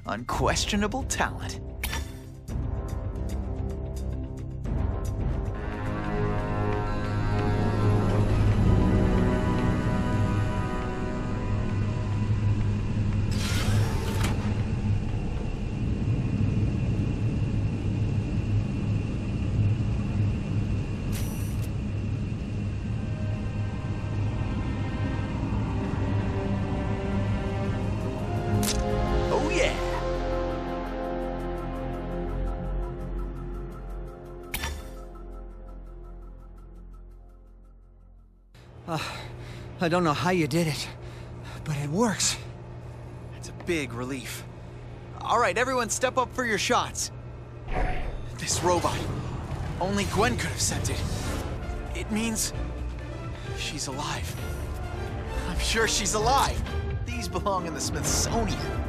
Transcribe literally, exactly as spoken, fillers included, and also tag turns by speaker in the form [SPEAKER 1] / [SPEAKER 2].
[SPEAKER 1] Unquestionable talent.
[SPEAKER 2] Uh, I don't know how you did it, but it works.
[SPEAKER 1] It's a big relief. All right, everyone step up for your shots. This robot, only Gwen could have sent it. It means she's alive. I'm sure she's alive. These belong in the Smithsonian.